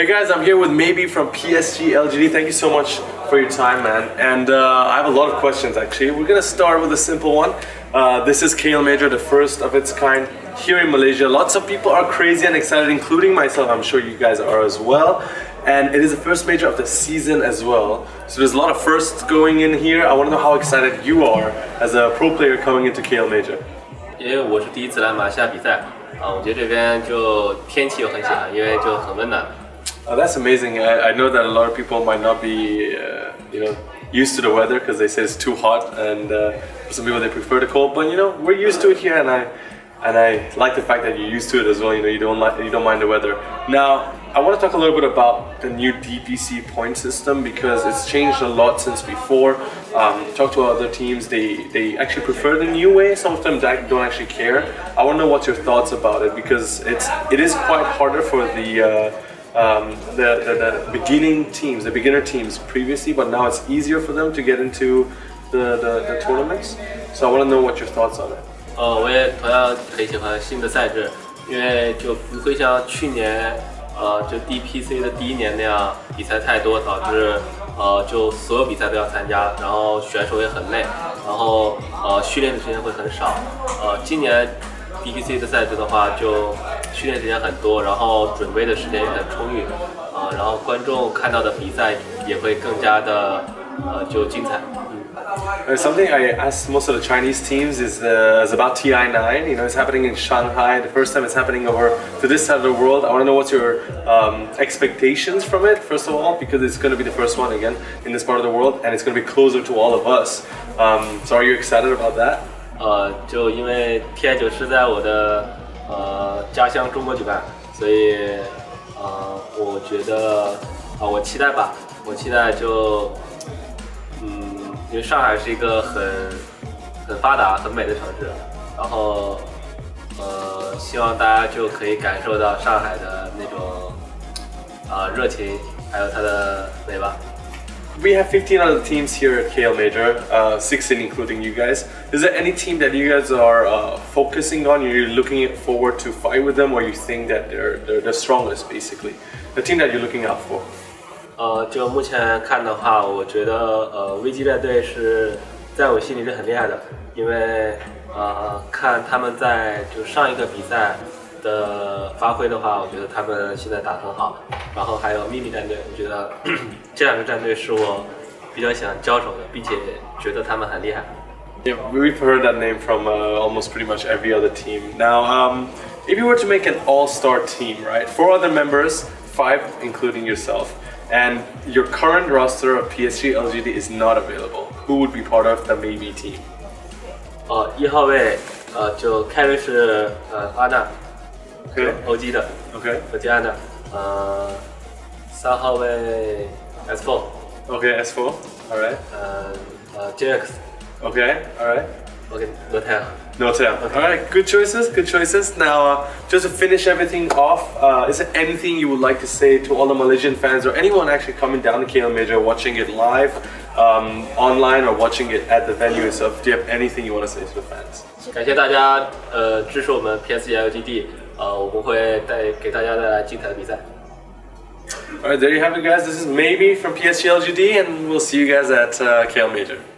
Hey guys, I'm here with Maybe from PSG LGD. Thank you so much for your time, man. And I have a lot of questions actually. We're gonna start with a simple one. This is KL Major, the first of its kind here in Malaysia. Lots of people are crazy and excited, including myself. I'm sure you guys are as well. And it is the first major of the season as well. So there's a lot of firsts going in here. I want to know how excited you are as a pro player coming into KL Major. 因为我是第一次来马来西亚比赛我觉得这边就天气我很喜欢，因为就很温暖。 That's amazing. I know that a lot of people might not be, used to the weather because they say it's too hot, and for some people they prefer the cold. But we're used to it here, and I like the fact that you're used to it as well. You don't mind the weather. Now, I want to talk a little bit about the new DPC point system because it's changed a lot since before. Talk to other teams, they actually prefer the new way. Some of them don't actually care. I want to know what's your thoughts about it because it is quite harder for the beginner teams previously, but now it's easier for them to get into the tournaments. So I want to know what your thoughts on it. 我也同样很喜欢新的赛制，因为就不会像去年就 DPC 的第一年那样比赛太多，导致就所有比赛都要参加，然后选手也很累，然后训练的时间会很少。今年 DPC 的赛制的话，就训练时间很多，然后准备的时间也很充裕，然后观众看到的比赛也会更加的就精彩。 Something I ask most of the Chinese teams is about TI9. It's happening in Shanghai. The first time it's happening over to this side of the world. I want to know what's your expectations from it, first of all, because it's going to be the first one again in this part of the world, and it's going to be closer to all of us. So are you excited about that? 就因为 TI9是在我的家乡中国举办，所以我觉得我期待吧，我期待就因为上海是一个很发达、很美的城市，然后希望大家就可以感受到上海的那种热情，还有它的美吧。 We have 15 other teams here at KL Major, 16 including you guys. Is there any team that you guys are focusing on? You're looking forward to fight with them, or you think that they're the strongest, basically? The team that you're looking out for? 就目前看的话，我觉得危机战队是在我心里是很厉害的，因为看他们在就上一个比赛的发挥的话，我觉得他们现在打得很好。然后还有秘密战队，我觉得这两个战队是我比较想交手的，并且觉得他们很厉害。 Yeah, we've heard that name from almost pretty much every other team. Now, if you were to make an all-star team, right? 4 other members, 5 including yourself, and your current roster of PSG LGD is not available, who would be part of the Maybe team? 1号位就 carry 是阿娜 Okay. OG 的 Okay. OG 安娜3号位 S4 Okay, S4. All right. JX Okay. All right. OK Notel. Notel. Okay. All right. Good choices. Good choices. Now, just to finish everything off, is there anything you would like to say to all the Malaysian fans or anyone actually coming down to KL Major, watching it live, online, or watching it at the venue itself? Do you have anything you want to say to the fans? 感谢大家支持我们 PSG LGD，我们会给大家带来精彩的比赛。 All right, there you have it, guys. This is Maybe from PSG LGD, and we'll see you guys at KL Major.